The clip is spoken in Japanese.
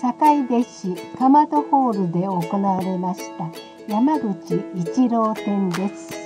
坂出市かまどホールで行われました山口一郎展です。